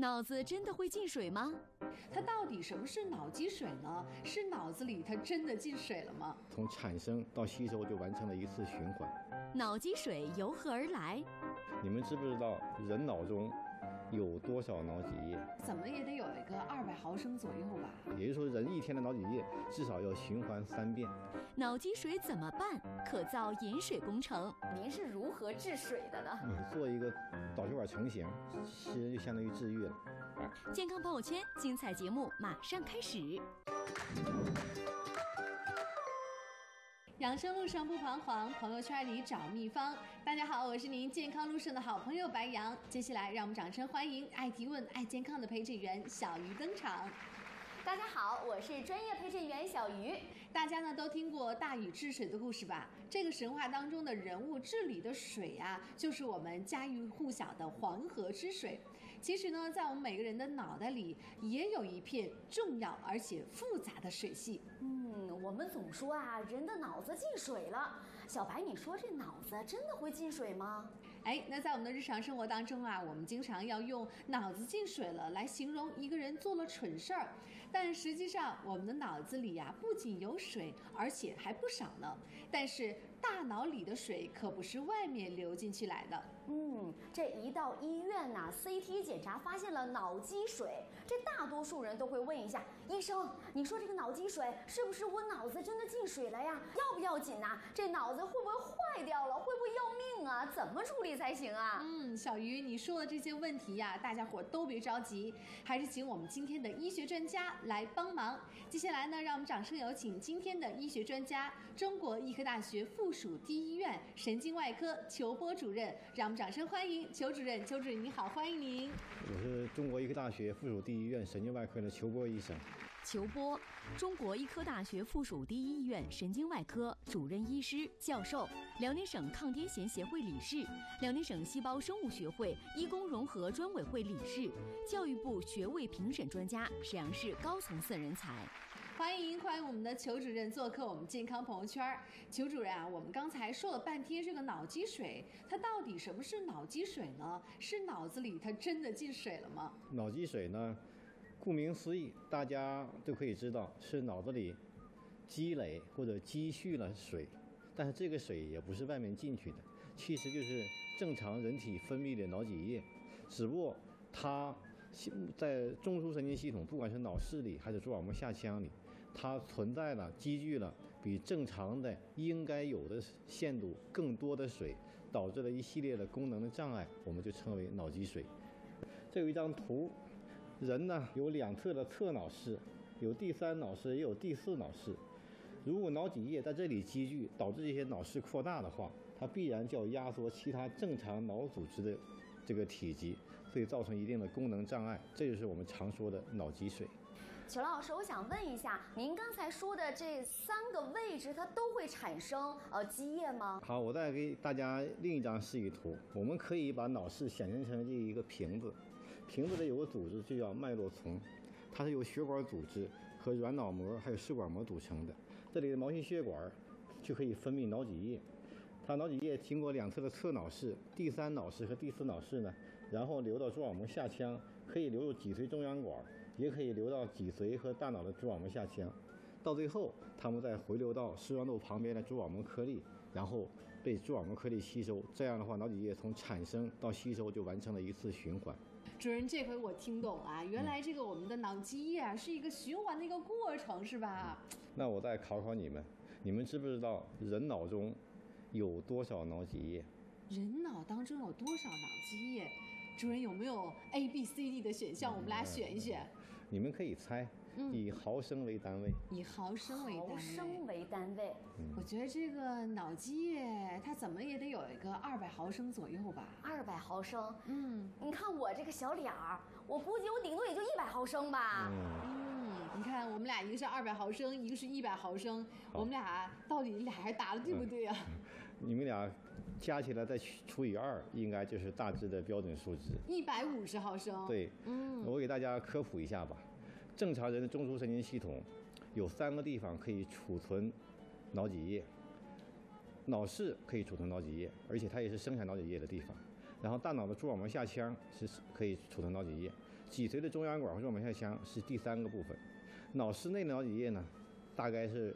脑子真的会进水吗？ 它到底什么是脑积水呢？是脑子里它真的进水了吗？ 从产生到吸收就完成了一次循环。 脑积水由何而来？ 你们知不知道人脑中有多少脑脊液？ 怎么也得有一个200毫升左右吧。 也就是说，人一天的脑脊液至少要循环3遍。 脑积水怎么办？可造饮水工程。 您是如何治水的呢？ 做一个导血管成型，其实就相当于治愈了。 健康朋友圈精彩节目马上开始。 养生路上不彷徨，朋友圈里找秘方。大家好，我是您健康路上的好朋友白杨。接下来让我们掌声欢迎爱提问、爱健康的陪诊员小鱼登场。 大家好，我是专业陪诊员小鱼。 大家呢都听过大禹治水的故事吧？这个神话当中的人物治理的水啊，就是我们家喻户晓的黄河之水。其实呢，在我们每个人的脑袋里也有一片重要而且复杂的水系。 我们总说啊，人的脑子进水了。小白，你说这脑子真的会进水吗？ 那在我们的日常生活当中啊，我们经常要用脑子进水了来形容一个人做了蠢事儿，但实际上我们的脑子里啊不仅有水，而且还不少呢。但是大脑里的水可不是外面流进去来的。 这一到医院呐，CT 检查发现了脑积水，这大多数人都会问一下医生，你说这个脑积水是不是我脑子真的进水了呀？要不要紧呐？这脑子会不会坏掉了？会不会要命啊？怎么处理才行啊？ 小鱼，你说的这些问题呀，大家伙都别着急，还是请我们今天的医学专家来帮忙。接下来呢，让我们掌声有请今天的医学专家，中国医科大学附属第一医院神经外科裘波主任。让我们掌声欢迎裘主任。裘主任你好，欢迎您。 我是中国医科大学附属第一医院神经外科的裘波医生。 裘波，中国医科大学附属第一医院神经外科主任医师、教授，辽宁省抗癫痫协会理事，辽宁省细胞生物学会医工融合专委会理事，教育部学位评审专家，沈阳市高层次人才。 欢迎我们的裘主任做客我们健康朋友圈。裘主任啊，我们刚才说了半天这个脑积水，它到底什么是脑积水呢？是脑子里它真的进水了吗？ 脑积水呢，顾名思义，大家都可以知道是脑子里积累或者积蓄了水，但是这个水也不是外面进去的，其实就是正常人体分泌的脑脊液，只不过它在中枢神经系统，不管是脑室里还是蛛网膜下腔里，它存在了积聚了比正常的应该有的限度更多的水，导致了一系列的功能的障碍，我们就称为脑积水。这有一张图，人呢有两侧的侧脑室，有第3脑室，也有第4脑室。如果脑脊液在这里积聚，导致这些脑室扩大的话，它必然就要压缩其他正常脑组织的这个体积，所以造成一定的功能障碍，这就是我们常说的脑积水。 裘老师，我想问一下，您刚才说的这3个位置，它都会产生积液吗？ 好，我再给大家另一张示意图。我们可以把脑室想象成这一个瓶子，瓶子里有个组织就叫脉络丛，它是由血管组织和软脑膜还有视管膜组成的。这里的毛细血管就可以分泌脑脊液，它脑脊液经过两侧的侧脑室、第3脑室和第4脑室呢，然后流到蛛网膜下腔，可以流入脊髓中央管，也可以流到脊髓和大脑的蛛网膜下腔，到最后它们再回流到视床窦旁边的蛛网膜颗粒，然后被蛛网膜颗粒吸收。这样的话，脑脊液从产生到吸收就完成了一次循环。 主任，这回我听懂了，原来这个我们的脑积液啊是一个循环的一个过程，是吧？ 那我再考考你们，你们知不知道人脑中有多少脑脊液？ 人脑当中有多少脑积液？主任有没有 A、B、C、D 的选项？我们来选一选。 你们可以猜，以毫升为单位。 以毫升为单位。 毫升为单位。 我觉得这个脑积液它怎么也得有一个200毫升左右吧。 200毫升。你看我这个小脸儿，我估计我顶多也就100毫升吧。 你看我们俩一个是200毫升，一个是100毫升，我们俩到底俩还答的对不对啊？ 你们俩加起来再除以2，应该就是大致的标准数值。 150毫升。 对，我给大家科普一下吧。正常人的中枢神经系统有3个地方可以储存脑脊液，脑室可以储存脑脊液，而且它也是生产脑脊液的地方。然后大脑的蛛网膜下腔是可以储存脑脊液， 脊髓的中央管或者往下腔是第3个部分。脑室内的脑脊液呢，大概是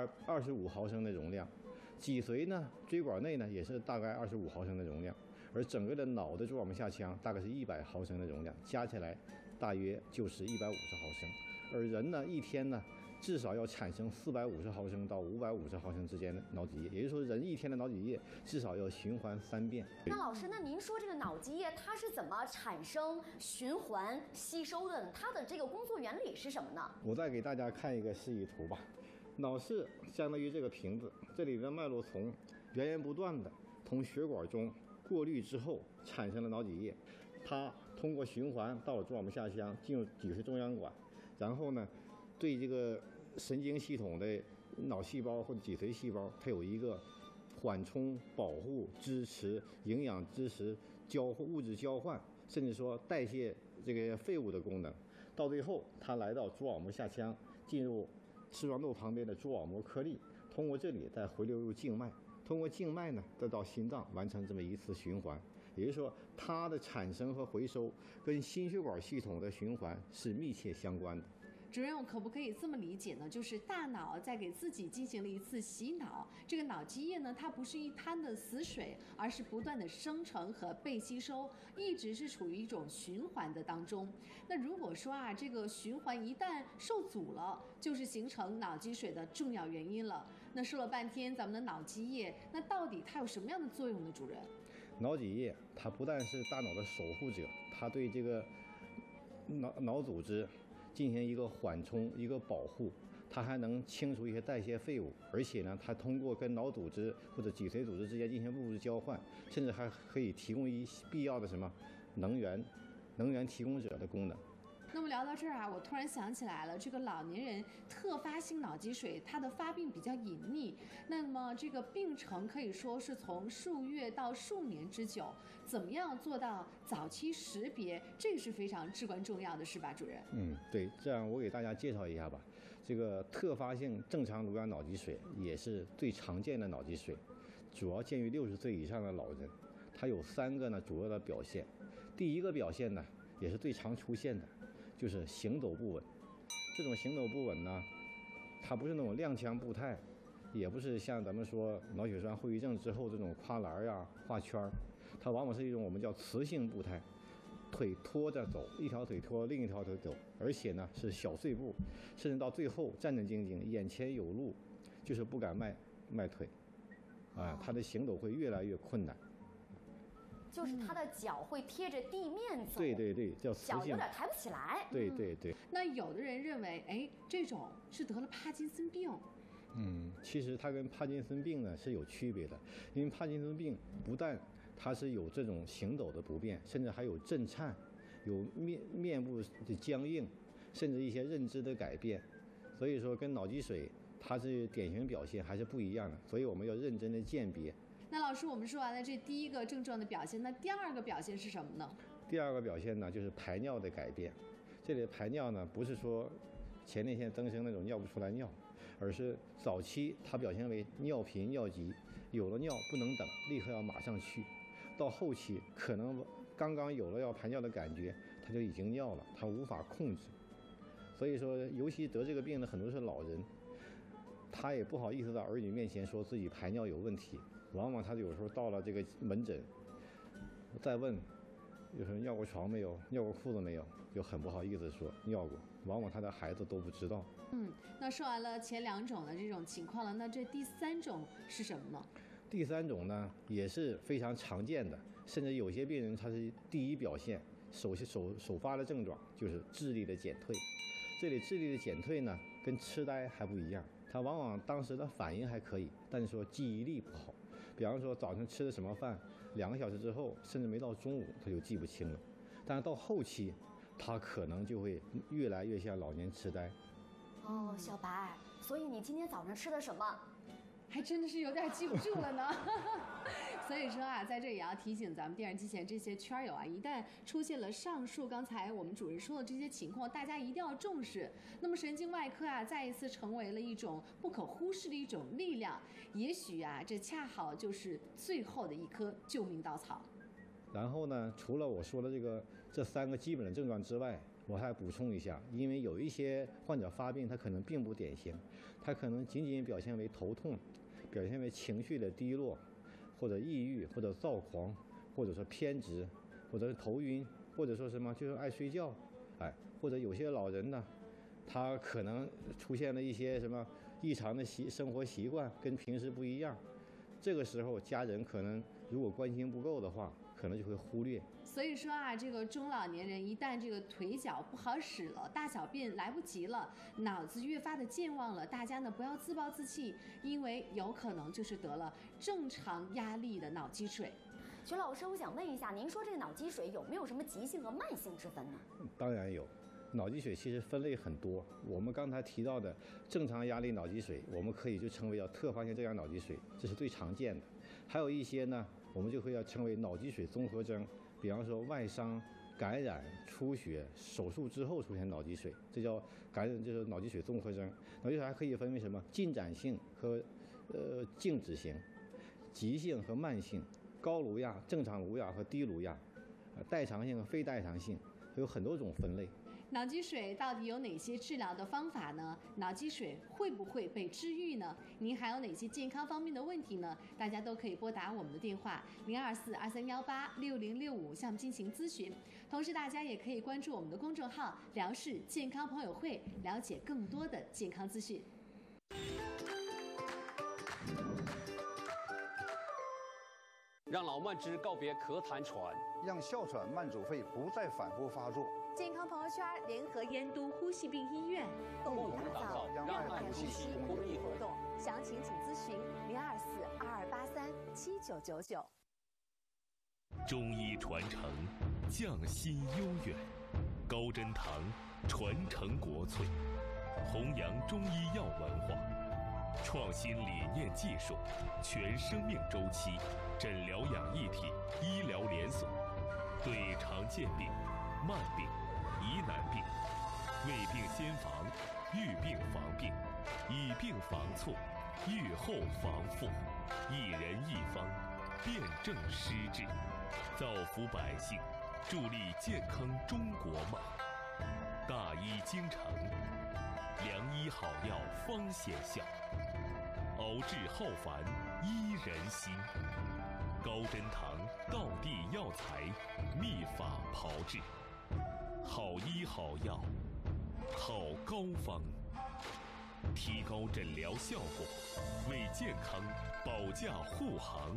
25毫升的容量，脊髓呢，椎管内呢也是大概25毫升的容量，而整个的脑的主网膜下腔大概是100毫升的容量，加起来大约就是150毫升。而人呢，一天呢，至少要产生450毫升到550毫升之间的脑脊液，也就是说，人一天的脑脊液至少要循环3遍。 那老师，那您说这个脑脊液它是怎么产生、循环、吸收的呢？它的这个工作原理是什么呢？ 我再给大家看一个示意图吧。脑室相当于这个瓶子，这里的脉络丛源源不断的从血管中过滤之后产生了脑脊液，它通过循环到了主网膜下腔，进入脊髓中央管，然后呢，对这个神经系统的脑细胞或者脊髓细胞，它有一个缓冲、保护、支持、营养支持、物质交换，甚至说代谢这个废物的功能。到最后，它来到主网膜下腔，进入视床窦旁边的主网膜颗粒，通过这里再回流入静脉，通过静脉呢再到心脏，完成这么一次循环。也就是说，它的产生和回收跟心血管系统的循环是密切相关的。 主任，我可不可以这么理解呢？就是大脑在给自己进行了一次洗脑，这个脑脊液呢，它不是一滩的死水，而是不断的生成和被吸收，一直是处于一种循环的当中。那如果说啊，这个循环一旦受阻了，就是形成脑积水的重要原因了。那说了半天，咱们的脑脊液，那到底它有什么样的作用呢？主任， 脑脊液它不但是大脑的守护者，它对这个脑组织进行一个缓冲、一个保护，它还能清除一些代谢废物，而且呢，它通过跟脑组织或者脊髓组织之间进行物质交换，甚至还可以提供必要的什么能源提供者的功能。 那么聊到这儿啊，我突然想起来了，这个老年人特发性脑积水，它的发病比较隐秘，那么这个病程可以说是从数月到数年之久，怎么样做到早期识别，这个是非常至关重要的，是吧，主任？ 对，这样我给大家介绍一下吧。这个特发性正常颅样脑积水也是最常见的脑积水，主要见于60岁以上的老人，它有3个呢主要的表现。第一个表现呢，也是最常出现的，就是行走不稳。这种行走不稳呢，它不是那种踉跄步态，也不是像咱们说脑血栓后遗症之后这种跨栏呀、画圈儿，它往往是一种我们叫磁性步态，腿拖着走，一条腿拖另一条腿走，而且呢是小碎步，甚至到最后战战兢兢，眼前有路，就是不敢迈腿，他的行走会越来越困难。 就是他的脚会贴着地面走， 对，叫磁性， 脚有点抬不起来。 对。 那有的人认为，哎，这种是得了帕金森病。 其实它跟帕金森病呢是有区别的，因为帕金森病不但它是有这种行走的不便，甚至还有震颤，有面部的僵硬，甚至一些认知的改变。所以说，跟脑积水它是典型表现还是不一样的，所以我们要认真的鉴别。 那老师，我们说完了这第一个症状的表现，那第二个表现是什么呢？ 第二个表现呢，就是排尿的改变。这里的排尿呢，不是说前列腺增生那种尿不出来尿，而是早期它表现为尿频尿急，有了尿不能等，立刻要马上去。到后期可能刚刚有了要排尿的感觉，它就已经尿了，它无法控制。所以说，尤其得这个病的很多是老人，他也不好意思在儿女面前说自己排尿有问题。往往他有时候到了这个门诊，再问，有时候尿过床没有，尿过裤子没有，就很不好意思说尿过。往往他的孩子都不知道。 那说完了前2种的这种情况了，那这第3种是什么呢？ 第3种呢，也是非常常见的，甚至有些病人他是第一表现，首发的症状就是智力的减退。这里智力的减退呢，跟痴呆还不一样，他往往当时的反应还可以，但是说记忆力不好。比方说早晨吃的什么饭，2个小时之后，甚至没到中午他就记不清了。但是到后期，他可能就会越来越像老年痴呆。 小白，所以你今天早上吃的什么？ 还真的是有点记不住了呢。所以说啊，在这里也要提醒咱们电视机前这些圈友啊，一旦出现了上述刚才我们主任说的这些情况，大家一定要重视。那么神经外科啊，再一次成为了一种不可忽视的一种力量，也许啊，这恰好就是最后的一颗救命稻草。 然后呢，除了我说的这3个基本的症状之外，我还补充一下，因为有一些患者发病，他可能并不典型，他可能仅仅表现为头痛，表现为情绪的低落，或者抑郁，或者躁狂，或者说偏执，或者是头晕，或者说什么就是爱睡觉，或者有些老人呢，他可能出现了一些什么异常的生活习惯，跟平时不一样。这个时候，家人可能如果关心不够的话，可能就会忽略。 所以说啊，这个中老年人一旦这个腿脚不好使了，大小便来不及了，脑子越发的健忘了，大家呢不要自暴自弃，因为有可能就是得了正常压力的脑积水。 徐老师，我想问一下，您说这个脑积水有没有什么急性和慢性之分呢？ 当然有。脑积水其实分类很多，我们刚才提到的正常压力脑积水，我们可以就称为叫特发性正压脑积水，这是最常见的。还有一些呢，我们就会要称为脑积水综合征，比方说外伤、感染、出血、手术之后出现脑积水，这叫就是脑积水综合征。脑积水还可以分为什么进展性和静止型，急性和慢性，高颅压、正常颅压和低颅压，代偿性和非代偿性，有很多种分类。 脑积水到底有哪些治疗的方法呢？脑积水会不会被治愈呢？您还有哪些健康方面的问题呢？大家都可以拨打我们的电话0242318665向我们进行咨询。同时，大家也可以关注我们的公众号“辽视健康朋友会”，了解更多的健康资讯。 让老慢支告别咳痰喘， 让哮喘慢阻肺不再反复发作。 健康朋友圈联合燕都呼吸病医院，共同打造让爱呼吸公益活动。详情请咨询0242837999。 中医传承，匠心悠远，高真堂传承国粹，弘扬中医药文化，创新理念技术，全生命周期诊疗养一体医疗连锁，对常见病、慢病、疑难病，未病先防，预病防病，以病防错，预后防复，一人一方，辨证施治，造福百姓，助力健康中国梦。大医精诚，良医好药方显效，熬治浩繁医人心。高真堂道地药材，秘法炮制，好医好药，好膏方，提高诊疗效果，为健康保驾护航。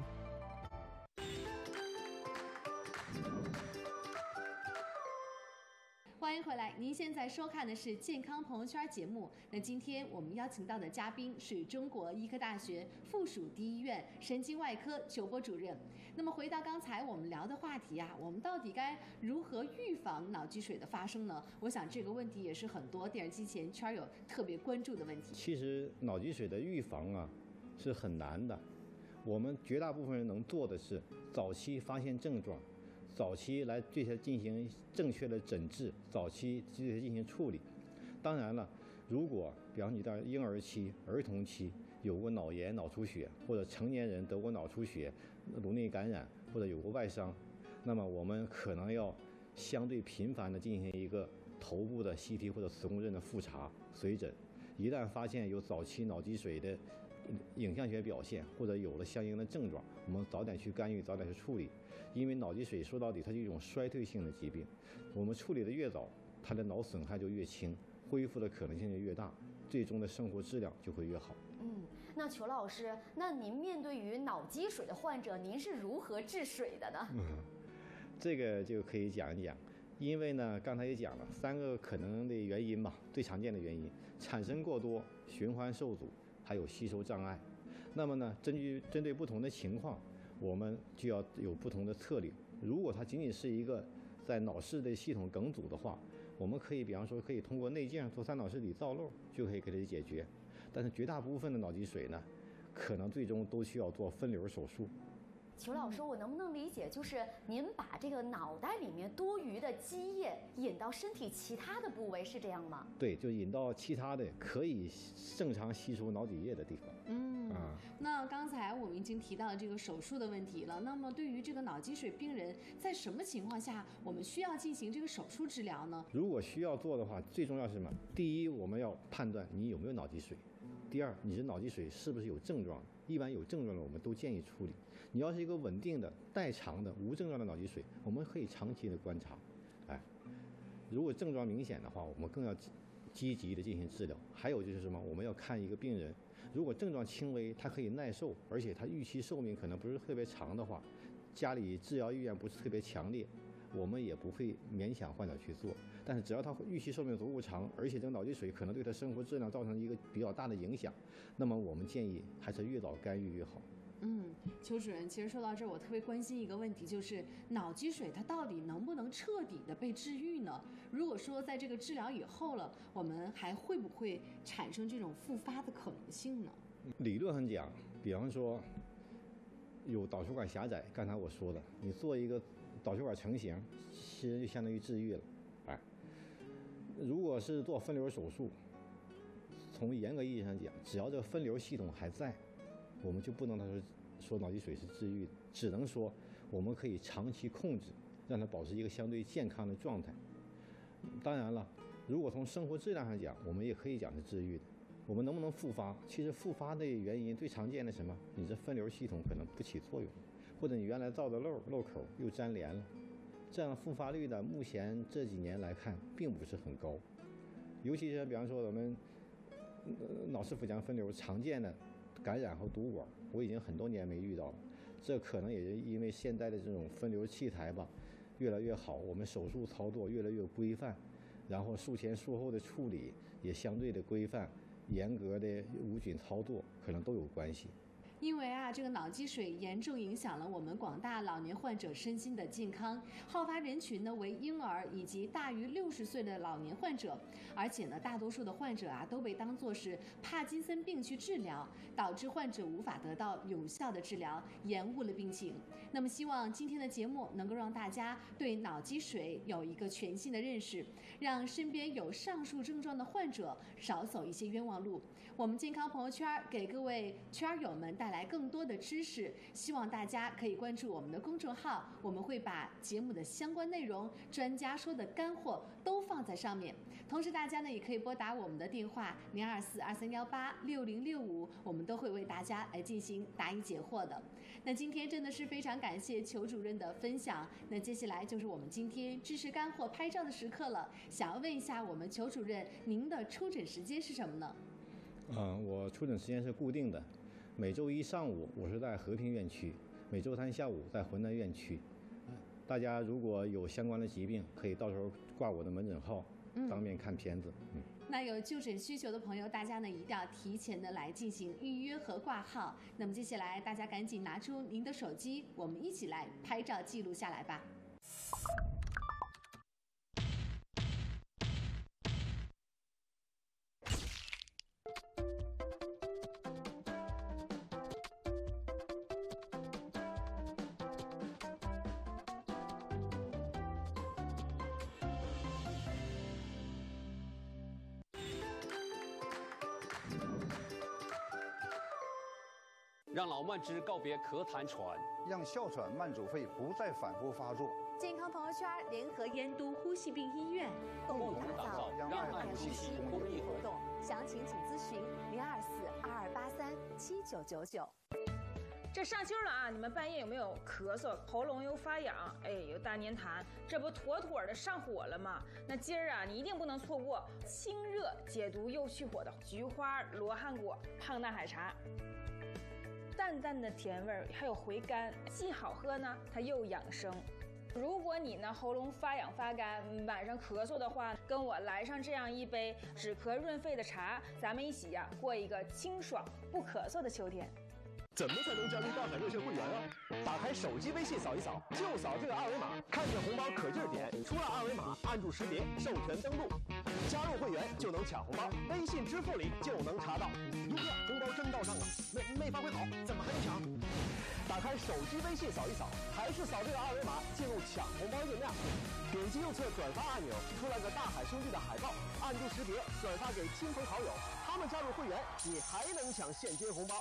欢迎回来，您现在收看的是健康朋友圈节目。那今天我们邀请到的嘉宾是中国医科大学附属第一医院神经外科裘波主任。那么回到刚才我们聊的话题啊，我们到底该如何预防脑积水的发生呢？我想这个问题也是很多电视机前圈友特别关注的问题。 其实脑积水的预防啊是很难的，我们绝大部分人能做的是早期发现症状，早期来对它进行正确的诊治，早期对它进行处理。当然了，如果比方你到婴儿期、儿童期有过脑炎、脑出血，或者成年人得过脑出血、颅内感染或者有过外伤，那么我们可能要相对频繁地进行一个头部的 CT 或者磁共振的复查、随诊。一旦发现有早期脑积水的影像学表现，或者有了相应的症状，我们早点去干预，早点去处理。因为脑积水说到底它是一种衰退性的疾病，我们处理的越早，它的脑损害就越轻，恢复的可能性就越大，最终的生活质量就会越好。 那裘老师，那您面对于脑积水的患者，您是如何治水的呢？ 这个就可以讲一讲。因为呢，刚才也讲了3个可能的原因吧，最常见的原因：产生过多、循环受阻，还有吸收障碍。那么呢，针对不同的情况，我们就要有不同的策略。如果它仅仅是一个在脑室的系统梗阻的话，我们可以比方说可以通过内镜做3脑室里造瘘就可以给它解决。但是绝大部分的脑积水呢，可能最终都需要做分流手术。 裘老师，我能不能理解，就是您把这个脑袋里面多余的积液引到身体其他的部位，是这样吗？ 对，就引到其他的可以正常吸收脑底液的地方。 那刚才我们已经提到了这个手术的问题了。那么对于这个脑积水病人，在什么情况下我们需要进行这个手术治疗呢？ 如果需要做的话，最重要是什么？第一，我们要判断你有没有脑积水；第二，你的脑积水是不是有症状。一般有症状的，我们都建议处理。你要是一个稳定的、代偿的、无症状的脑积水，我们可以长期的观察。如果症状明显的话，我们更要积极的进行治疗。还有就是什么？我们要看一个病人，如果症状轻微，他可以耐受，而且他预期寿命可能不是特别长的话，家里治疗意愿不是特别强烈，我们也不会勉强患者去做。但是只要他预期寿命足够长，而且这个脑积水可能对他生活质量造成一个比较大的影响，那么我们建议还是越早干预越好。 裘主任，其实说到这儿，我特别关心一个问题，就是脑积水它到底能不能彻底的被治愈呢？如果说在这个治疗以后了，我们还会不会产生这种复发的可能性呢？ 理论上讲，比方说有导血管狭窄，刚才我说的，你做一个导血管成型，其实就相当于治愈了。如果是做分流手术，从严格意义上讲，只要这个分流系统还在，我们就不能说脑积水是治愈的，只能说我们可以长期控制，让它保持一个相对健康的状态。当然了，如果从生活质量上讲，我们也可以讲是治愈的。我们能不能复发？其实复发的原因最常见的什么？你这分流系统可能不起作用，或者你原来造的漏口又粘连了，这样复发率呢，目前这几年来看并不是很高。尤其是比方说我们脑室腹腔分流常见的感染和堵管，我已经很多年没遇到了。这可能也是因为现在的这种分流器材吧越来越好，我们手术操作越来越规范，然后术前术后的处理也相对的规范，严格的无菌操作可能都有关系。 因为这个脑积水严重影响了我们广大老年患者身心的健康，好发人群呢为婴儿以及大于60岁的老年患者，而且呢大多数的患者都被当作是帕金森病去治疗，导致患者无法得到有效的治疗，延误了病情。那么希望今天的节目能够让大家对脑积水有一个全新的认识，让身边有上述症状的患者少走一些冤枉路。我们健康朋友圈给各位圈友们带来更多的知识，希望大家可以关注我们的公众号，我们会把节目的相关内容、专家说的干货都放在上面。同时大家呢也可以拨打我们的电话0242318665，我们都会为大家来进行答疑解惑的。那今天真的是非常感谢裘主任的分享，那接下来就是我们今天知识干货拍照的时刻了。想要问一下我们裘主任，您的出诊时间是什么呢？ 我出诊时间是固定的，每周一上午我是在和平院区，每周三下午在浑南院区。大家如果有相关的疾病，可以到时候挂我的门诊号，当面看片子。 那有就诊需求的朋友，大家呢一定要提前的来进行预约和挂号。那么接下来大家赶紧拿出您的手机，我们一起来拍照记录下来吧。 让老慢支告别咳痰喘， 让哮喘慢阻肺不再反复发作。 健康朋友圈联合燕都呼吸病医院共同打造让爱呼吸公益活动。 详情请咨询0242837999。 这上秋了你们半夜有没有咳嗽、喉咙又发痒，有大黏痰，这不妥妥的上火了吗？那今儿你一定不能错过清热解毒又去火的菊花罗汉果胖蛋海茶。淡淡的甜味还有回甘，既好喝呢，它又养生。如果你呢喉咙发痒发干，晚上咳嗽的话，跟我来上这样一杯止咳润肺的茶，咱们一起过一个清爽不咳嗽的秋天。 怎么才能加入大海热线会员啊？打开手机微信扫一扫，就扫这个二维码，看见红包可劲儿点，出了二维码按住识别，授权登录，加入会员就能抢红包，微信支付里就能查到。哟呵，红包真到账啊！没发挥好，怎么还能抢？打开手机微信扫一扫，还是扫这个二维码，进入抢红包页面，点击右侧转发按钮，出来个大海兄弟的海报，按住识别转发给亲朋好友，他们加入会员，你还能抢现金红包。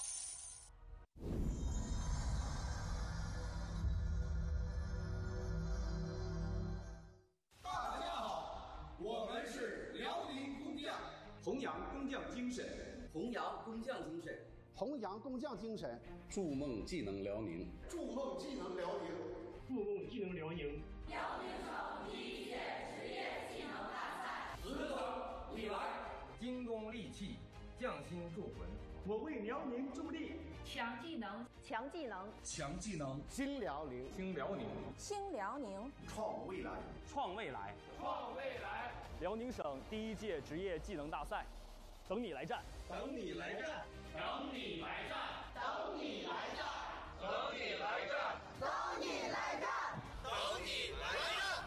我们是辽宁工匠，弘扬工匠精神， 弘扬工匠精神， 弘扬工匠精神， 筑梦技能辽宁， 筑梦技能辽宁， 筑梦技能辽宁。 辽宁省第一届职业技能大赛， 此等以来， 精工利器，匠心铸魂。 我为辽宁助力， 强技能， 强技能， 强技能， 新辽宁， 新辽宁， 新辽宁， 创未来， 创未来， 创未来。 辽宁省第一届职业技能大赛，等你来战， 等你来战， 等你来战， 等你来战， 等你来战， 等你来战， 等你来战。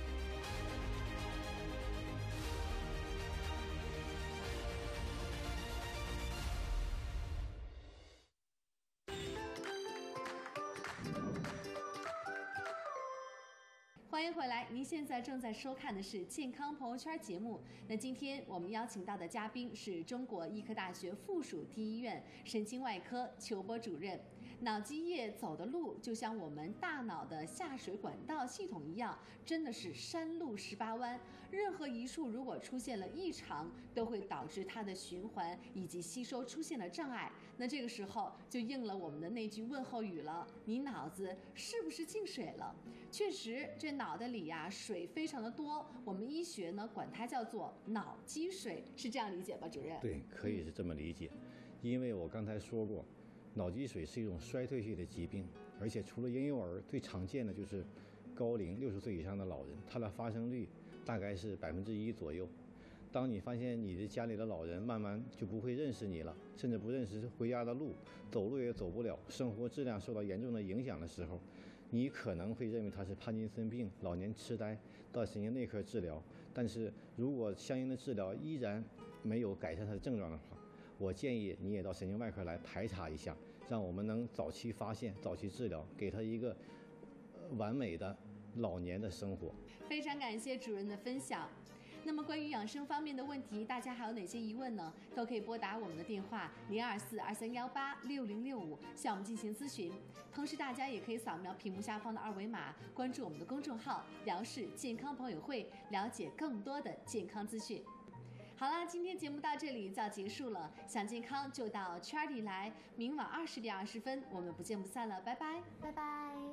欢迎回来，您现在正在收看的是健康朋友圈节目。那今天我们邀请到的嘉宾是中国医科大学附属第一医院神经外科裘波主任。脑积液走的路就像我们大脑的下水管道系统一样，真的是山路18弯。任何一处如果出现了异常，都会导致它的循环以及吸收出现了障碍。那这个时候就应了我们的那句问候语了：你脑子是不是进水了？确实，这脑袋里呀水非常的多，我们医学呢管它叫做脑积水，是这样理解吧，主任？ 对，可以是这么理解。因为我刚才说过，脑积水是一种衰退性的疾病，而且除了婴幼儿，最常见的就是高龄60岁以上的老人，它的发生率大概是1%左右。当你发现你的家里的老人慢慢就不会认识你了，甚至不认识回家的路，走路也走不了，生活质量受到严重的影响的时候，你可能会认为他是帕金森病、老年痴呆，到神经内科治疗。但是如果相应的治疗依然没有改善他的症状的话，我建议你也到神经外科来排查一下，让我们能早期发现、早期治疗，给他一个完美的老年的生活。 非常感谢主任的分享。那么关于养生方面的问题，大家还有哪些疑问呢？都可以拨打我们的电话02423186065向我们进行咨询。同时，大家也可以扫描屏幕下方的2维码，关注我们的公众号“辽视健康朋友会”，了解更多的健康资讯。好啦，今天节目到这里就要结束了。想健康就到圈里来，明晚20点20分，我们不见不散了，拜拜， 拜拜。